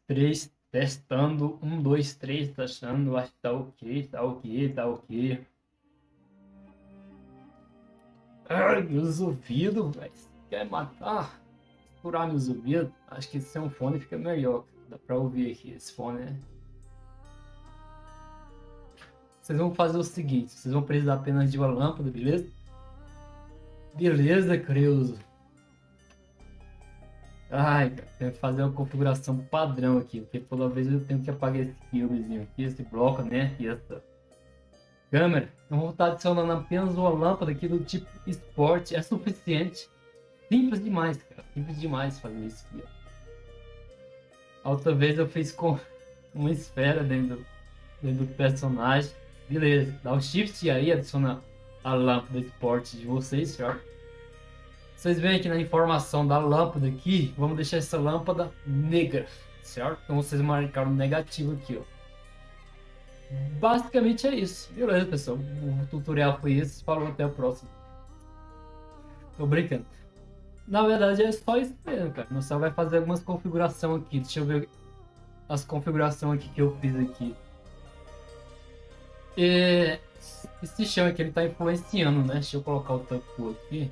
3, testando. 1, 2, 3, testando. Acho que tá ok, tá ok, tá ok. Ai, meus ouvidos, velho. Quer matar? Furar meus ouvidos? Acho que sem um fone fica melhor. Dá pra ouvir aqui esse fone, né? Vocês vão fazer o seguinte: vocês vão precisar apenas de uma lâmpada, beleza? Beleza, Creuso. Ai, cara, tenho que fazer uma configuração padrão aqui, porque toda vez eu tenho que apagar esse filmezinho aqui, esse bloco, né? E essa câmera. Então vou estar adicionando apenas uma lâmpada aqui do tipo esporte, é suficiente. Simples demais, cara. Simples demais fazer isso aqui, ó. A outra vez eu fiz com uma esfera dentro do personagem. Beleza, dá o shift aí, adiciona a lâmpada esporte de vocês, certo? Vocês veem aqui na informação da lâmpada aqui, vamos deixar essa lâmpada negra, certo? Então vocês marcaram negativo aqui, ó. Basicamente é isso. Beleza, pessoal. O tutorial foi esse. Falou, até a próxima. Tô brincando. Na verdade é só isso mesmo, cara. Você vai fazer algumas configurações aqui. Deixa eu ver as configurações aqui que eu fiz aqui. Esse chão aqui ele tá influenciando, né? Deixa eu colocar o tampo aqui.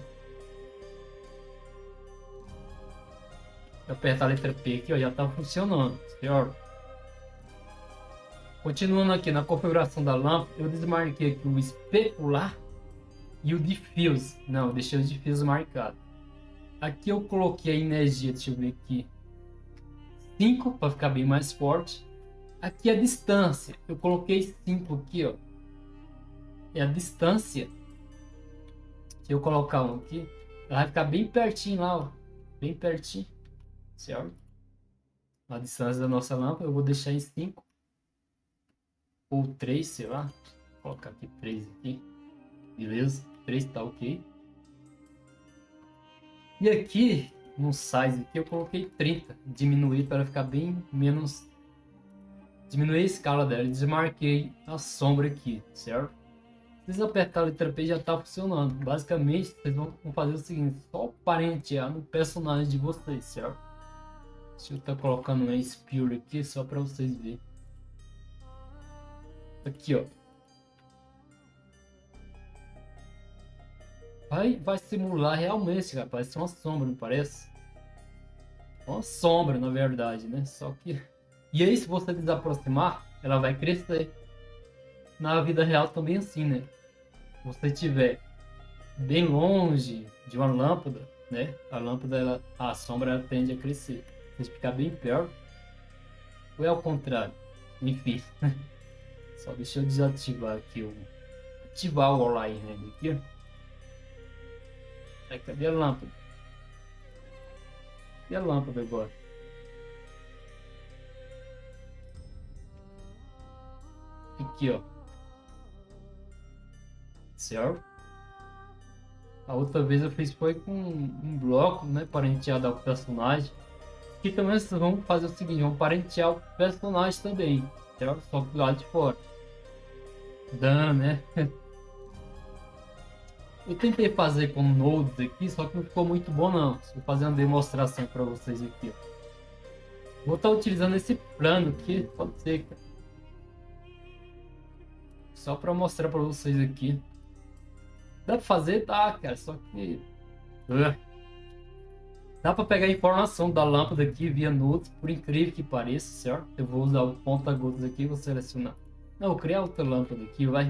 Apertar a letra P aqui, ó, já tá funcionando, certo? Continuando aqui na configuração da lâmpada, eu desmarquei aqui o especular e o diffuse. Não, deixei o diffuse marcado. Aqui eu coloquei a energia, deixa eu ver aqui, 5 para ficar bem mais forte. Aqui a distância, eu coloquei 5 aqui, ó. É a distância. Se eu colocar um aqui, ela vai ficar bem pertinho lá, ó. Bem pertinho, certo? A distância da nossa lâmpada eu vou deixar em 5 ou 3, sei lá. Vou colocar aqui 3 aqui. Beleza? 3 tá ok. E aqui no size aqui eu coloquei 30, diminuir para ficar bem menos, diminuir a escala dela, desmarquei a sombra aqui, certo? Se vocês apertarem a letra P já está funcionando. Basicamente vocês vão fazer o seguinte: só parentear no personagem de vocês, certo? Deixa eu estar colocando um Spear aqui só para vocês verem. Aqui, ó. Vai simular realmente, cara. Parece uma sombra, não parece? Uma sombra, na verdade, né? Só que... E aí, se você desaproximar, ela vai crescer. Na vida real também assim, né? Se você estiver bem longe de uma lâmpada, né? A lâmpada, a sombra ela tende a crescer. Se você ficar bem perto, ou é ao contrário? Enfim. Só deixa eu desativar aqui o... Ativar o Online Render aqui. Aí, cadê a lâmpada? E a lâmpada agora? Aqui, ó. Certo? A outra vez eu fiz foi com um bloco, né? Parentear o personagem. Aqui também vocês vão fazer o seguinte: vão parentear o personagem também. Certo? Só que do lado de fora. Dano, né? Eu tentei fazer com nodes aqui, só que não ficou muito bom não. Vou fazer uma demonstração para vocês aqui, ó. Vou estar utilizando esse plano aqui, pode ser, cara. Só para mostrar para vocês aqui. Dá para fazer? Tá, cara, só que... Dá para pegar a informação da lâmpada aqui via nudes, por incrível que pareça, certo? Eu vou usar o ponta-gotas aqui e vou selecionar. Não, vou criar outra lâmpada aqui, vai.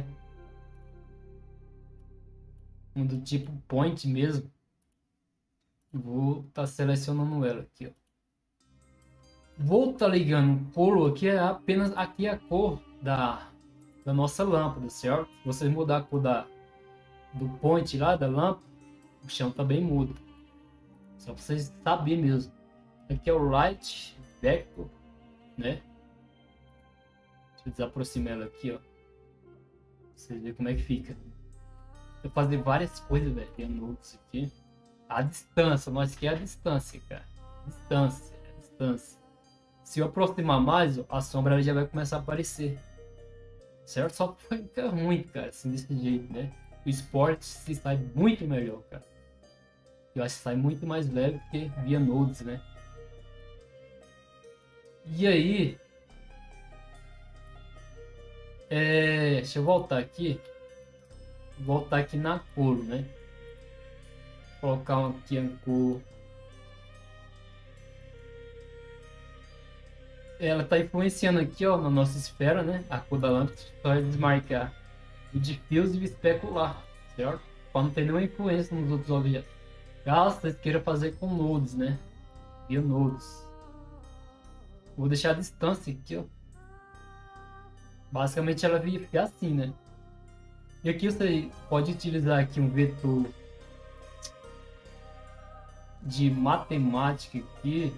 Um do tipo point mesmo. Vou estar selecionando ela aqui, ó. Vou estar ligando o colo aqui, é apenas aqui a cor da nossa lâmpada, certo? Se você mudar a cor do point lá da lâmpada, o chão também muda. Só pra vocês saberem mesmo. Aqui é o light vector, né? Deixa eu desaproximar ela aqui, ó. Pra vocês verem como é que fica. Eu fazer várias coisas, velho. Tem notes aqui. A distância, nós quer a distância, cara. Distância. Se eu aproximar mais, a sombra já vai começar a aparecer. Certo? Só que fica ruim, cara, assim, desse jeito, né? O esporte se sai muito melhor, cara. Eu acho que sai muito mais leve que via nodes, né? E aí, deixa eu voltar aqui. Voltar aqui na cor, né? Colocar aqui a cor. Ela tá influenciando aqui, ó, na nossa esfera, né? A cor da lâmpada só é desmarcar o diffuse e o especular, certo? Para não ter nenhuma influência nos outros objetos. Caso vocês queiram fazer com nodes, né? Bionodes. Vou deixar a distância aqui, ó. Basicamente ela fica assim, né? E aqui você pode utilizar aqui um vetor de matemática aqui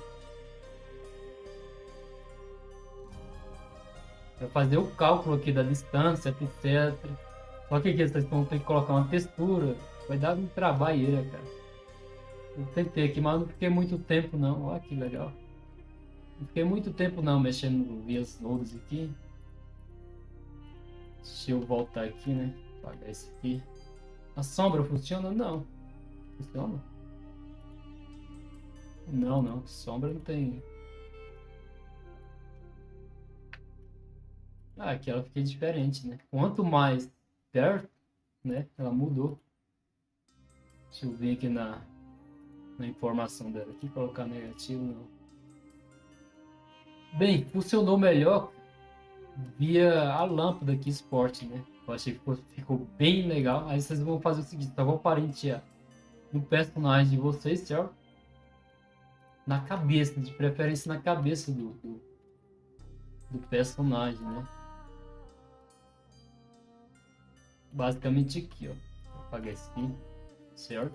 para fazer o cálculo aqui da distância, etc. Só que aqui vocês vão ter que colocar uma textura. Vai dar um trabalho, cara. Eu tentei aqui, mas não fiquei muito tempo não. Olha que legal. Não fiquei muito tempo não mexendo via nodes aqui. Deixa eu voltar aqui, né? Apagar esse aqui. A sombra funciona? Não. Funciona? Não, não. Sombra não tem. Ah, aqui ela fica diferente, né? Quanto mais perto, né? Ela mudou. Deixa eu vir aqui na informação dela aqui, colocar negativo, não. Bem, funcionou melhor via a lâmpada aqui, Sport, né? Eu achei que ficou bem legal. Aí vocês vão fazer o seguinte, tá? Vou parentear no personagem de vocês, certo? Na cabeça, de preferência na cabeça do personagem, né? Basicamente aqui, ó. Vou apagar esse aqui, certo?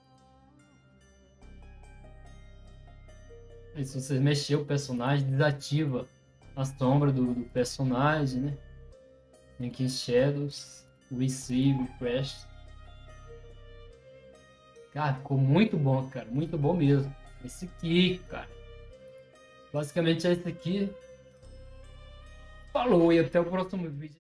E se você mexer o personagem, desativa a sombra do personagem, né? Tem aqui Shadows, Receive, Crash. Cara, ficou muito bom, cara. Muito bom mesmo. Esse aqui, cara. Basicamente é esse aqui. Falou e até o próximo vídeo.